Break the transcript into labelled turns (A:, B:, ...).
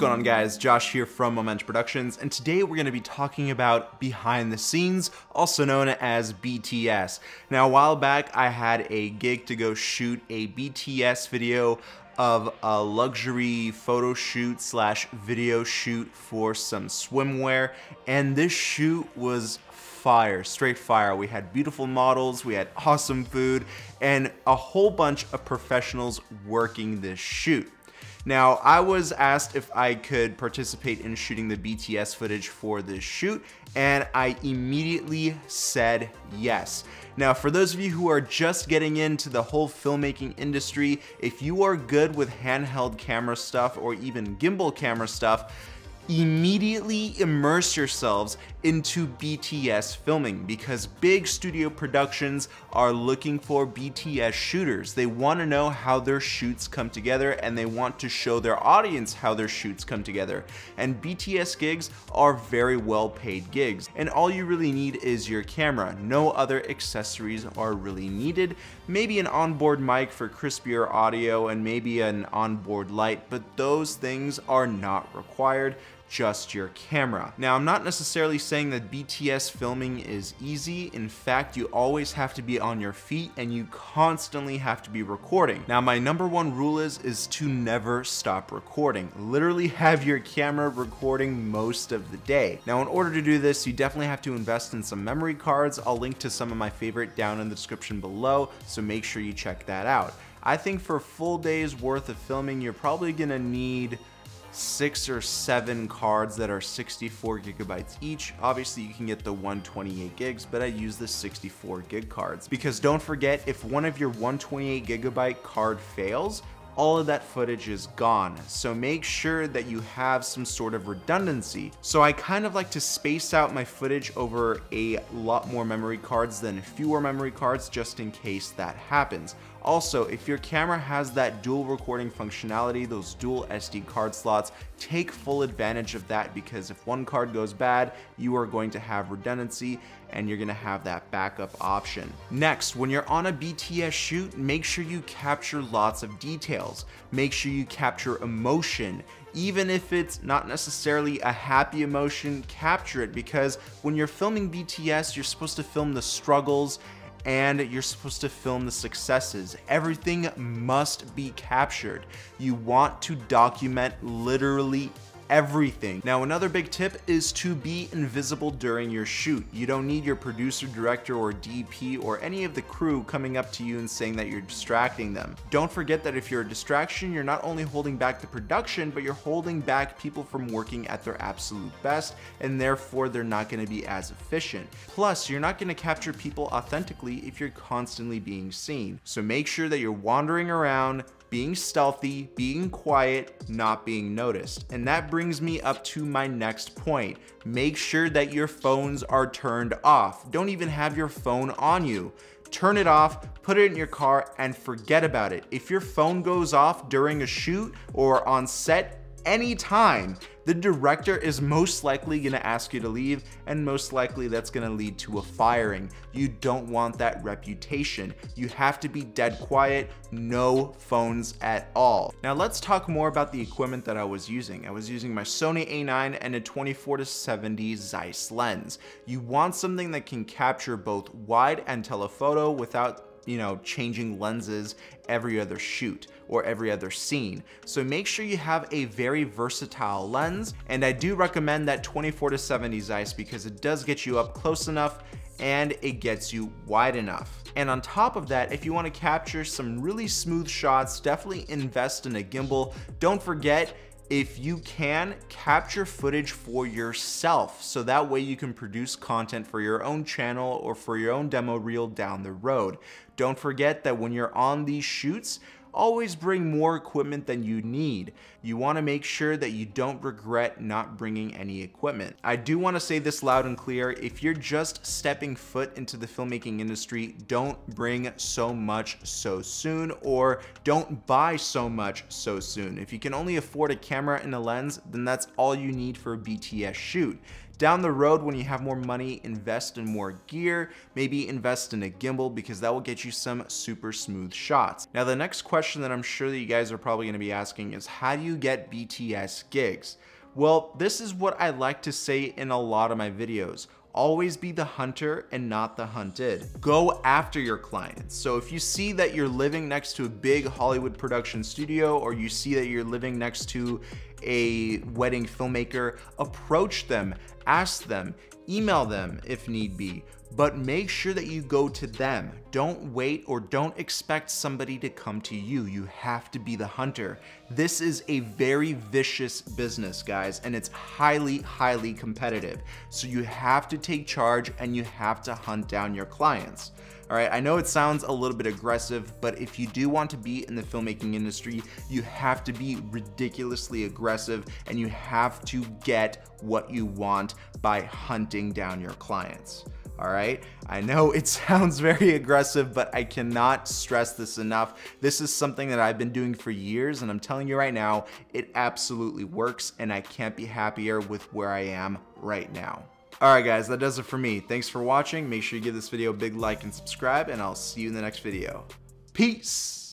A: going on, guys? Josh here from Moment Productions, and today we're going to be talking about behind the scenes, also known as BTS. Now, a while back I had a gig to go shoot a BTS video of a luxury photo shoot slash video shoot for some swimwear, and this shoot was fire, straight fire. We had beautiful models, we had awesome food, and a whole bunch of professionals working this shoot. Now, I was asked if I could participate in shooting the BTS footage for this shoot, and I immediately said yes. Now, for those of you who are just getting into the whole filmmaking industry, if you are good with handheld camera stuff or even gimbal camera stuff, immediately immerse yourselves into BTS filming, because big studio productions are looking for BTS shooters. They want to know how their shoots come together, and they want to show their audience how their shoots come together. And BTS gigs are very well paid gigs, and all you really need is your camera. No other accessories are really needed. Maybe an onboard mic for crispier audio and maybe an onboard light, but those things are not required, just your camera. Now, I'm not necessarily saying that BTS filming is easy. In fact, you always have to be on your feet and you constantly have to be recording. Now, my number one rule is to never stop recording. Literally have your camera recording most of the day. Now, in order to do this, you definitely have to invest in some memory cards. I'll link to some of my favorite down in the description below, so make sure you check that out. I think for a full day's worth of filming, you're probably gonna need 6 or 7 cards that are 64 gigabytes each. Obviously you can get the 128 gigs, but I use the 64 gig cards, because don't forget, if one of your 128 gigabyte card fails, all of that footage is gone. So make sure that you have some sort of redundancy. So I kind of like to space out my footage over a lot more memory cards than fewer memory cards, just in case that happens. Also, if your camera has that dual recording functionality, those dual SD card slots, take full advantage of that, because if one card goes bad, you are going to have redundancy and you're gonna have that backup option. Next, when you're on a BTS shoot, make sure you capture lots of details. Make sure you capture emotion. Even if it's not necessarily a happy emotion, capture it, because when you're filming BTS, you're supposed to film the struggles and you're supposed to film the successes. Everything must be captured. You want to document literally everything. Now, another big tip is to be invisible during your shoot. You don't need your producer, director, or DP or any of the crew coming up to you and saying that you're distracting them. Don't forget that if you're a distraction, you're not only holding back the production, but you're holding back people from working at their absolute best, and therefore they're not going to be as efficient. Plus, you're not going to capture people authentically if you're constantly being seen. So make sure that you're wandering around, being stealthy, being quiet, not being noticed. And that brings me up to my next point. Make sure that your phones are turned off. Don't even have your phone on you. Turn it off, put it in your car, and forget about it. If your phone goes off during a shoot or on set, anytime, the director is most likely gonna ask you to leave, and most likely that's gonna lead to a firing. You don't want that reputation. You have to be dead quiet, no phones at all. Now let's talk more about the equipment that I was using. I was using my Sony A9 and a 24-70 Zeiss lens. You want something that can capture both wide and telephoto without changing lenses every other shoot or every other scene. So make sure you have a very versatile lens, and I do recommend that 24-70 Zeiss because it does get you up close enough and it gets you wide enough. And on top of that, if you want to capture some really smooth shots, definitely invest in a gimbal. Don't forget, if you can, capture footage for yourself, so that way you can produce content for your own channel or for your own demo reel down the road. Don't forget that when you're on these shoots, always bring more equipment than you need. You want to make sure that you don't regret not bringing any equipment. I do want to say this loud and clear: if you're just stepping foot into the filmmaking industry, don't bring so much so soon, or don't buy so much so soon. If you can only afford a camera and a lens, then that's all you need for a BTS shoot. Down the road, when you have more money, invest in more gear, maybe invest in a gimbal because that will get you some super smooth shots. Now, the next question that I'm sure that you guys are probably gonna be asking is, how do you get BTS gigs? Well, this is what I like to say in a lot of my videos. Always be the hunter and not the hunted. Go after your clients. So if you see that you're living next to a big Hollywood production studio, or you see that you're living next to a wedding filmmaker, approach them, ask them, email them if need be, but make sure that you go to them. Don't wait or don't expect somebody to come to you. You have to be the hunter. This is a very vicious business, guys, and it's highly, highly competitive. So you have to take charge and you have to hunt down your clients. All right, I know it sounds a little bit aggressive, but if you do want to be in the filmmaking industry, you have to be ridiculously aggressive and you have to get what you want by hunting down your clients. All right, I know it sounds very aggressive, but I cannot stress this enough. This is something that I've been doing for years, and I'm telling you right now, it absolutely works, and I can't be happier with where I am right now. Alright guys, that does it for me. Thanks for watching. Make sure you give this video a big like and subscribe, and I'll see you in the next video. Peace!